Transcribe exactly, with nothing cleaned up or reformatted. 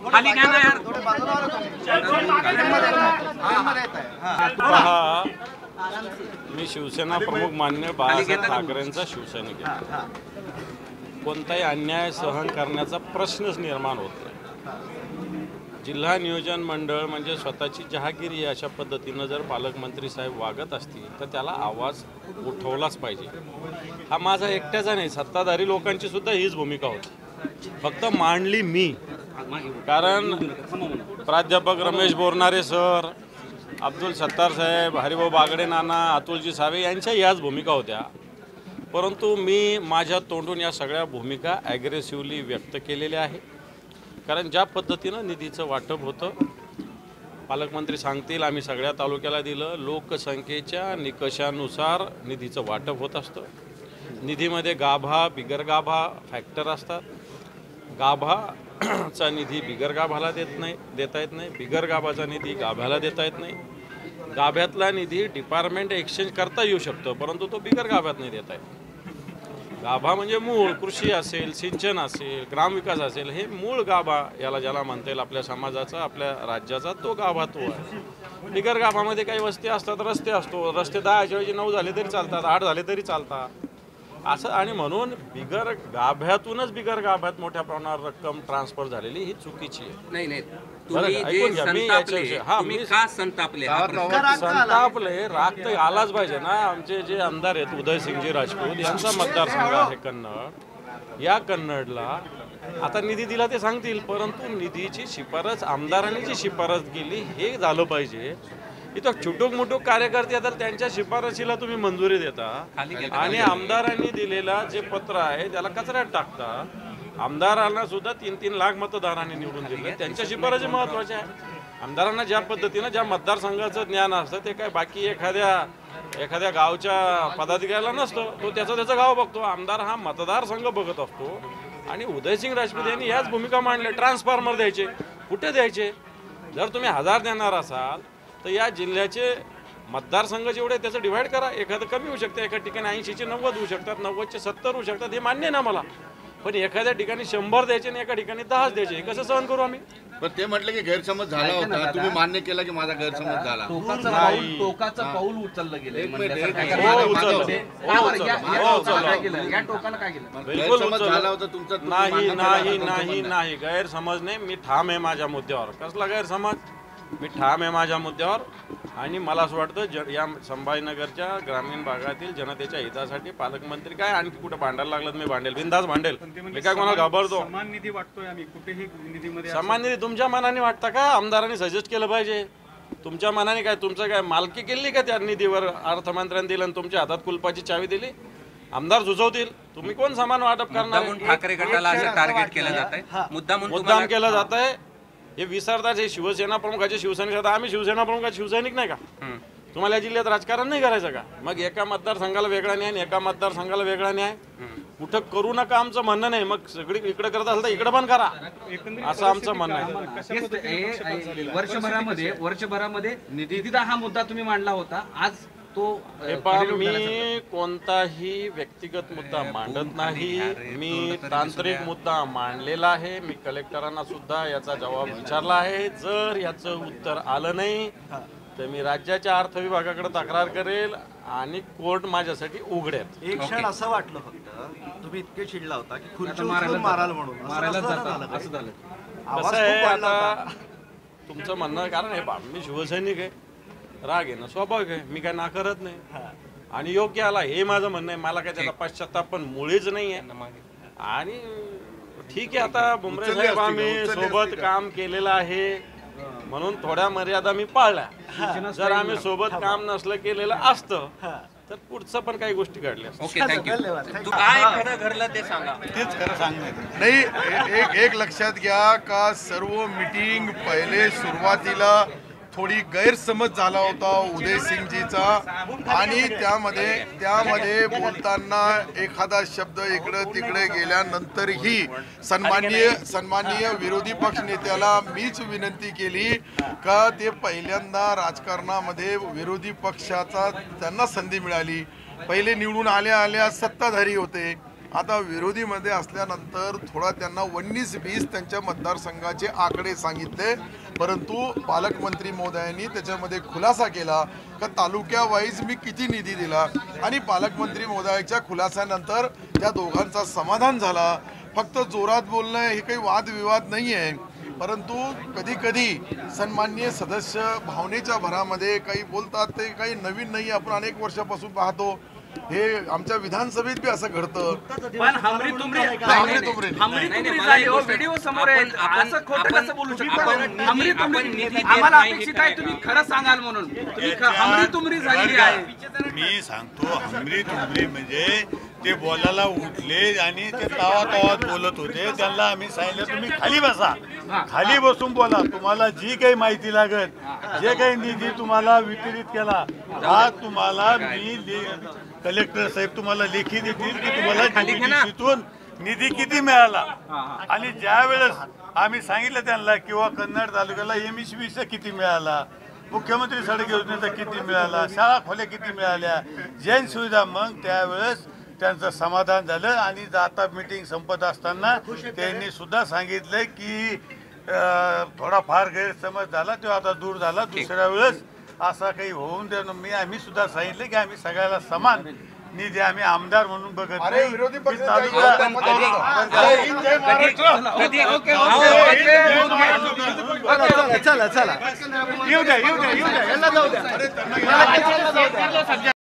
खाली घ्या ना यार. पहा, मी शिवसेना प्रमुख मान्य बाळासाहेब ठाकरेंचा शिवसैनिक आहे. कोणताही अन्याय सहन करण्याचा प्रश्नच निर्माण होत नाही. जिल्हा नियोजन मंडळ म्हणजे स्वतःची जहागिरी अशा पद्धतीनं जर पालकमंत्री साहेब वागत असतील तर त्याला आवाज उठवलाच पाहिजे. हा माझा एकट्याचा नाही, सत्ताधारी लोकांची सुद्धा हीच भूमिका होती. फक्त मांडली मी, कारण प्राध्यापक रमेश बोरनारे सर, अब्दुल सत्तार साहेब, हरिभाऊ बागडे नाना, अतुलजी सावे यांच्या याच भूमिका होत्या. परंतु मी माझ्या तोंडून या सगळ्या भूमिका ॲग्रेसिव्हली व्यक्त केलेल्या आहे. कारण ज्या पद्धतीनं निधीचं वाटप होतं, पालकमंत्री सांगतील आम्ही सगळ्या तालुक्याला दिलं, लोकसंख्येच्या निकषानुसार निधीचं वाटप होत असतं. निधीमध्ये गाभा बिगर गाभा फॅक्टर असतात. गाभाचा निधी बिगर गाभाला देत नाही देता येत नाही, बिगर गाभाचा निधी गाभ्याला देता येत नाही. गाभ्यातला निधी डिपार्टमेंट एक्सचेंज करता येऊ शकतो, परंतु तो बिगर गाभ्यात नाही देता येत. गाभा म्हणजे मूळ, कृषी असेल, सिंचन असेल, ग्रामविकास असेल, हे मूळ गाभा याला ज्याला म्हणता येईल आपल्या समाजाचा, आपल्या राज्याचा, तो गाभा तो आहे. बिगर गाभामध्ये काही वस्ती असतात, रस्ते असतो, रस्ते दहा ऐवजी नऊ झाले तरी चालतात, आठ झाले तरी चालतात असं. आणि म्हणून बिगर गाभ्यातूनच बिगर गाभ्यात मोठ्या प्रमाणावर रक्कम ट्रान्सफर झालेली ही चुकीची आहे. नाही नाही तुम्ही जे संतापले, तुम्ही का संतापले? संतापले राग तर आलाच पाहिजे ना. आमचे जे आमदार आहेत उदयसिंगजी राजपूत यांचा मतदारसंघ आहे कन्नड. या कन्नडला आता निधी दिला ते सांगतील, परंतु निधीची शिफारस आमदारांनी जी शिफारस केली हे झालं पाहिजे. इथं छुटूक मुटूक कार्यकर्ते येतात, त्यांच्या शिफारशीला तुम्ही मंजुरी देता आणि आमदारांनी दिलेला जे पत्र आहे त्याला कचऱ्यात टाकता. आमदारांना सुद्धा तीन तीन लाख मतदारांनी निवडून दिले, त्यांच्या शिफारशी महत्त्वाच्या आहे. आमदारांना ज्या पद्धतीनं ज्या मतदारसंघाचं ज्ञान असतं ते काय बाकी एखाद्या एखाद्या गावच्या पदाधिकाऱ्याला नसतं. तो त्याचं त्याचं गाव बघतो. आमदार हा मतदारसंघ बघत असतो. आणि उदयसिंग राजपूत यांनी याच भूमिका मांडल्या. ट्रान्सफॉर्मर द्यायचे, कुठे द्यायचे? जर तुम्ही हजार देणार असाल तर या जिल्ह्याचे मतदारसंघ जेवढे त्याचं डिवाईड करा. एखादं कमी होऊ शकतं, एका ठिकाणी ऐंशीचे नव्वद होऊ शकतात, नव्वदचे सत्तर होऊ शकतात, हे मान्य ना मला. पण एखाद्या ठिकाणी शंभर द्यायचे आणि एका ठिकाणी दहाच द्यायचे, हे कसं सहन करू आम्ही? पण ते म्हटलं की गैरसमज झाला होता, तुम्ही मान्य केला की माझा गैरसमज झाला. टोकाचं पाऊल उचललं गेलं. गैरसमज झाला होता तुमचा? नाही नाही नाही नाही गैरसमज नाही. मी ठाम आहे माझ्या मुद्द्यावर. कसला गैरसमज? मी ठाम आहे माझ्या मुद्द्यावर. आणि मला असं वाटतं ज या संभाजीनगरच्या ग्रामीण भागातील जनतेच्या हितासाठी पालकमंत्री काय आणखी कुठे भांडायला लागलं मी भांडेल, बिंदास भांडेल. मी काय कोणाला घाबरतो? समान निधी वाटतोय आम्ही कुठेही निधीमध्ये. समान निधी तुमच्या मनाने वाटता का? आमदारांनी सजेस्ट केलं पाहिजे. तुमच्या मनाने काय तुमचं काय मालकी केली का त्या निधीवर? अर्थमंत्र्यांनी दिलं आणि तुमच्या हातात कुलपाची चावी दिली. आमदार सुचवतील. तुम्ही कोण समान वाटप करणार? ठाकरे गटाला असं टार्गेट केलं जात आहे, मुद्दाम मुद्दाम केलं जात आहे. हे विसरतात हे शिवसेना प्रमुखाचे शिवसैनिक आता. आम्ही शिवसेना प्रमुखाचे शिवसैनिक नाही का? तुम्हाला या जिल्ह्यात राजकारण नाही करायचं का? मग एका मतदारसंघाला वेगळा न्याय आणि एका मतदारसंघाला वेगळा न्याय कुठं करू नका आमचं म्हणणं नाही. मग सगळी इकडे करत असेल तर इकडे पण करा असं आमचं म्हणणं आहे. वर्षभरामध्ये वर्षभरामध्ये निधीचा हा मुद्दा तुम्ही मांडला होता. आज तो हे पहा, मी कोणताही व्यक्तिगत मुद्दा मांडत नाही. मी तांत्रिक मुद्दा मांडलेला आहे. मी कलेक्टरांना सुद्धा याचा जबाब विचारला आहे. जर याचं उत्तर आलं नाही तर मी राज्याच्या अर्थ विभागाकडे तक्रार करेल आणि कोर्ट माझ्यासाठी उघडेल. एक क्षण असं वाटलं फक्त तुम्ही इतके चिडला होता की खुर्ची माराल म्हणून मारायला असं झालं. कसं आहे आता तुमचं म्हणणं, कारण हे मी शिवसैनिक आहे, राग आहे ना स्वाभाविक आहे. मी काय नाकारत नाही आणि योग्य आला हे माझं म्हणणं आहे. मला काय त्याचा पश्चाताप पण मुळीच नाही आहे. आणि ठीक आहे, आता बुमरे साहेब आम्ही सोबत काम केलेलं आहे म्हणून थोड्या मर्यादा मी पाळल्या. जर आम्ही सोबत काम नसलं केलेलं असतं तर पुढचं पण काही गोष्टी घडल्या. Okay, thank you. काय खरं घडलं ते सांगा. तेच खरं सांगण्यात नाही. एक एक लक्षात घ्या का सर्व मीटिंग पहिले सुरुवातीला थोडी गैरसमज झाला होता उदयसिंगजीचा आणि त्यामध्ये त्यामध्ये बोलताना एखादा शब्द इकडं तिकडे गेल्यानंतरही सन्माननीय सन्माननीय विरोधी पक्ष नेत्याला मीच विनंती केली का ते पहिल्यांदा राजकारणामध्ये विरोधी पक्षाचा त्यांना संधी मिळाली. पहिले निवडून आल्या आल्या सत्ताधारी होते, आता विरोधीमध्ये असल्यानंतर थोडा त्यांना उन्नीस वीस त्यांच्या मतदारसंघाचे आकडे सांगितले, परंतु पालकमंत्री महोदयांनी त्याच्यामध्ये खुलासा केला का तालुक्या वाईज मी किती निधी दिला आणि पालकमंत्री महोदयाच्या खुलासानंतर त्या दोघांचा समाधान झाला. फक्त जोरात बोलणं हे काही वादविवाद नाही आहे, परंतु कधी कधी सन्माननीय सदस्य भावनेच्या भरामध्ये काही बोलतात ते काही नवीन नाही. आपण अनेक वर्षापासून पाहतो हे आमच्या विधानसभेत बी असं घडतं. पण हमरी तुमरी हमरी तुमरी हमरी तुमरी झाली हो, व्हिडिओ समोर आहे. असं खोटं कसं बोलू शकता? हमरी तुमरी आम्हाला अपेक्षित आहे तुम्ही खरं सांगाल म्हणून. तुम्ही ख- हमरी तुमरी झालेली आहे. मी सांगतो हमरी तुमरी म्हणजे ते बोलायला उठले आणि ते तावा तावात बोलत होते. त्यांना आम्ही सांगितलं तुम्ही खाली बसा, खाली बसून बोला. तुम्हाला जी काही माहिती लागत, जे काही निधी तुम्हाला वितरित केला हा तुम्हाला मी कलेक्टर साहेब तुम्हाला लेखी देतील की तुम्हाला जीडीपीतून निधी किती मिळाला. आणि ज्या वेळेस आम्ही सांगितलं त्यांना किंवा कन्नड तालुक्याला एम एस बीचा किती मिळाला, मुख्यमंत्री सडक योजनेचा किती मिळाला, शाळा खोल्या किती मिळाल्या, जैन सुविधा, मग त्यावेळेस त्यांचं समाधान झालं. आणि आता मीटिंग संपत असताना त्यांनी सुद्धा सांगितलं की थोडाफार गैरसमज झाला तो आता दूर झाला, दुसऱ्या वेळेस असा काही होऊन देणं. मी आम्ही सुद्धा सांगितलं की आम्ही सगळ्याला समान निधी आम्ही आमदार म्हणून बघत अरे नाही. विरोधी पक्ष की तालुका- ओके, ओके, ओके. चला चला येऊ द्या येऊ द्या येऊ द्या याला जाऊ द्या.